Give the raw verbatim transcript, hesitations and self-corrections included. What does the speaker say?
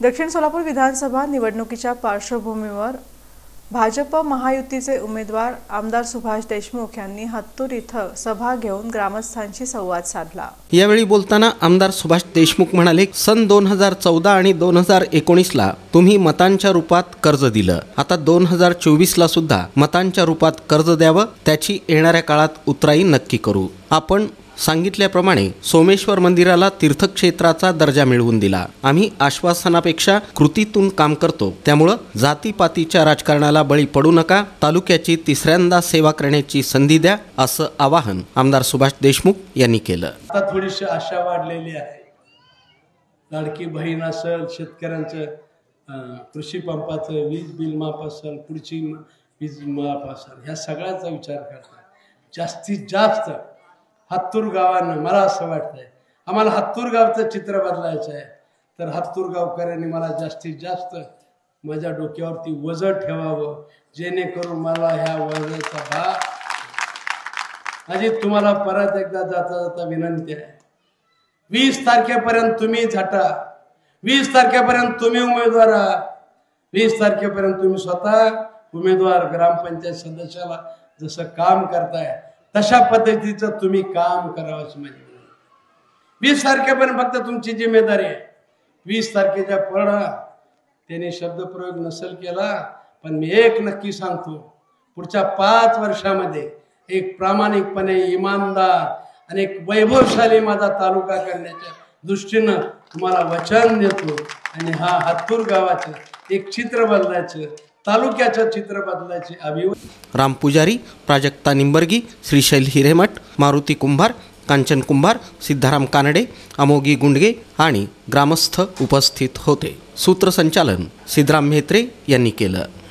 दक्षिण सोलापूर विधानसभा निवडणुकीच्या पार्श्वभूमीवर भाजप महायुतीचे उमेदवार आमदार सुभाष देशमुख यांनी हत्तूर इथं सभा घेऊन ग्रामस्थांशी संवाद साधला। यावेळी बोलताना आमदार सुभाष देशमुख म्हणाले, सन दोन हजार चौदा आणि दोन हजार एकोणीस ला तुम्ही मतांच्या रूपात कर्ज दिलं, आता दोन हजार चोवीस ला सुद्धा मतांच्या रूपात कर्ज द्यावं, त्याची येणाऱ्या काळात उतराई नक्की करू। आपण सांगितल्याप्रमाणे सोमेश्वर मंदिराला तीर्थक्षेत्राचा दर्जा मिळवून दिला। आम्ही आश्वासनापेक्षा कृतीतून काम करतो, त्यामुळे जातीपातीच्या राजकारणाला बळी पडू नका, तालुक्याची तिसऱ्यांदा सेवा करण्याची संधी द्या, असं आवाहन आमदार सुभाष देशमुख यांनी केलं। आता थोडीशी आशा वाढलेली आहे। लाडकी बहीण असेल, शेतकऱ्यांचं कृषी पंपाचं वीज बिल माफ असेल, पुढची वीज माफ असेल, ह्या सगळ्याचा विचार करता जास्तीत जास्त हत्तूर गावांना, मला असं वाटतंय आम्हाला हत्तूर गावचं चित्र बदलायचं आहे, तर हत्तूर गावकऱ्यांनी मला जास्तीत जास्त माझ्या डोक्यावरती वजन ठेवावं, जेणेकरून मला ह्या वजनाचा भार। माझी तुम्हाला परत एकदा जाता जाता विनंती आहे, वीस तारखेपर्यंत तुम्ही झटा, वीस तारखेपर्यंत तुम्ही उमेदवार आहात, वीस तारखेपर्यंत तुम्ही स्वतः उमेदवार ग्रामपंचायत सदस्याला जसं काम करताय तशा पद्धतीचं तुम्ही काम करावं अशी माझी विनंती। वीस तारखेपर्यंत फक्त तुमची जिम्मेदारी आहे। वीस तारखेच्या पुढे त्यांनी शब्दप्रयोग नसेल केला, पण मी एक नक्की सांगतो, पुढच्या पाच वर्षामध्ये एक प्रामाणिकपणे इमानदार आणि एक वैभवशाली माझा तालुका करण्याच्या दृष्टीनं तुम्हाला वचन देतो। आणि हा हत्तूर गावाचं एक चित्र बदलायचं, तालुक्याचं चित्र बदलायचे अभिवादन। राम पुजारी, प्राजक्ता निंबर्गी, श्रीशैल हिरेमठ, मारुती कुंभार, कांचन कुंभार, सिद्धाराम कानडे, अमोगी गुंडगे आणि ग्रामस्थ उपस्थित होते। सूत्रसंचालन सिद्धराम म्हेत्रे यांनी केलं।